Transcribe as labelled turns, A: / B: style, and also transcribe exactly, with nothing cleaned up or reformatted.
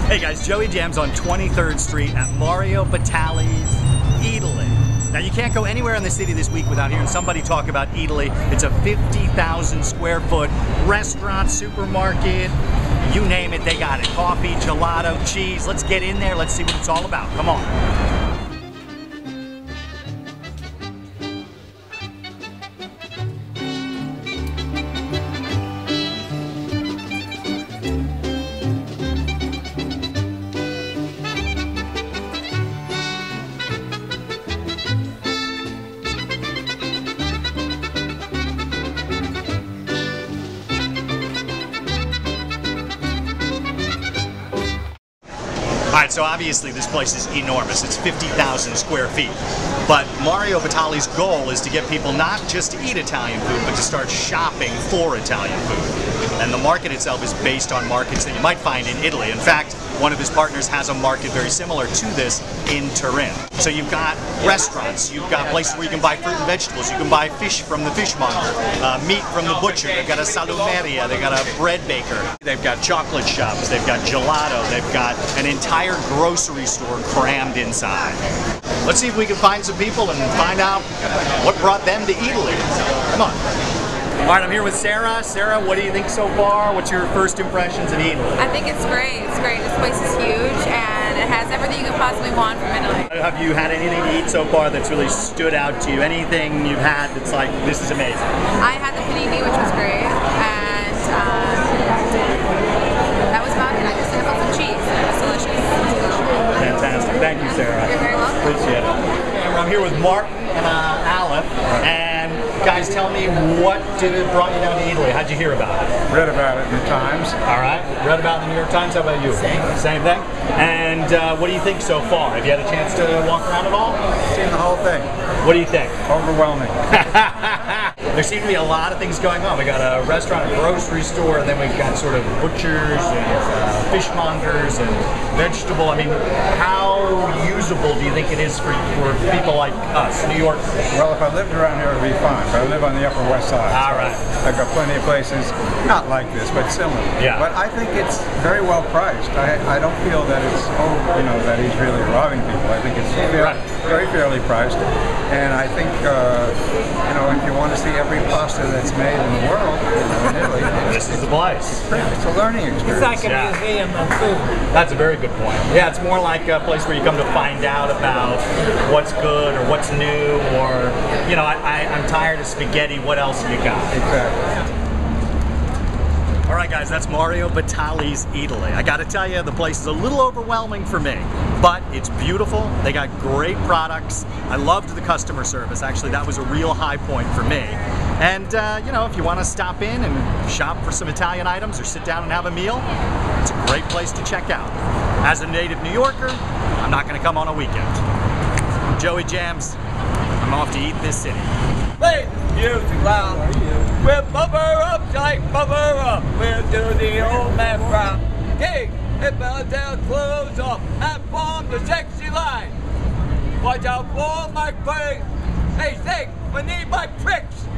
A: Hey guys, Joey Jam's on twenty-third Street at Mario Batali's Eataly. Now you can't go anywhere in the city this week without hearing somebody talk about Eataly. It's a fifty thousand square foot restaurant, supermarket, you name it, they got it. Coffee, gelato, cheese. Let's get in there, let's see what it's all about. Come on. Alright, so obviously this place is enormous. It's fifty thousand square feet. But Mario Batali's goal is to get people not just to eat Italian food, but to start shopping for Italian food. And the market itself is based on markets that you might find in Italy. In fact, one of his partners has a market very similar to this in Turin. So you've got restaurants, you've got places where you can buy fruit and vegetables, you can buy fish from the fishmonger, uh, meat from the butcher, they've got a salumeria, they've got a bread baker, they've got chocolate shops, they've got gelato, they've got an entire grocery store crammed inside. Let's see if we can find some people and find out what brought them to Eataly. Come on. All right, I'm here with Sarah. Sarah, what do you think so far? What's your first impressions of Eataly?
B: I think it's great. It's great. This place is huge and it has everything you could possibly want from Italy.
A: Have you had anything to eat so far that's really stood out to you? Anything you've had that's like, this is amazing?
B: I had the panini, which was great, and um, that was about it. I just had some cheese. It was delicious.
A: Fantastic. Thank you, Sarah.
B: You're very welcome.
A: Appreciate it. I'm here with Martin and uh, Aleph, and guys, tell me what did it brought you down to Eataly? How'd you hear about it?
C: Read about it in the Times.
A: All right, read about it in the New York Times. How about you?
B: Same.
A: Same thing. And uh, what do you think so far? Have you had a chance to walk around at all?
C: Seen the whole thing.
A: What do you think?
C: Overwhelming.
A: There seem to be a lot of things going on. We got a restaurant, a grocery store, and then we've got sort of butchers and uh, fishmongers and vegetable. I mean, how usable do you think it is for, for people like us, New Yorkers?
C: Well, if I lived around here, it would be fine. But I live on the Upper West Side.
A: All
C: so
A: right.
C: I've got plenty of places, not like this, but similar.
A: Yeah.
C: But I think it's very well priced. I, I don't feel that it's, oh, you know, that he's really robbing people. I think it's fair,
A: right.
C: very fairly priced. And I think, uh, you know, if you want to see every pasta that's made in the world, you know, in Italy,
A: This is the place.
C: it's a learning experience.
D: It's like a
A: Yeah.
D: museum of food.
A: That's a very good point. Yeah, it's more like a place where you come to find out about what's good or what's new, or, you know, I, I, I'm tired of spaghetti, what else have you got?
C: Exactly.
A: All right, guys, that's Mario Batali's Eataly. I gotta tell you, the place is a little overwhelming for me, but it's beautiful. They got great products. I loved the customer service. Actually, that was a real high point for me. And, uh, you know, if you want to stop in and shop for some Italian items or sit down and have a meal, it's a great place to check out. As a native New Yorker, I'm not gonna come on a weekend. I'm Joey Jams. I'm off to eat this city.
E: Hey, music loud. We'll bubble up like bubble up. We'll do the old man round. Hey, it bows down, clothes off, and form the sexy line. Watch out for my face. Hey, say, I need my tricks.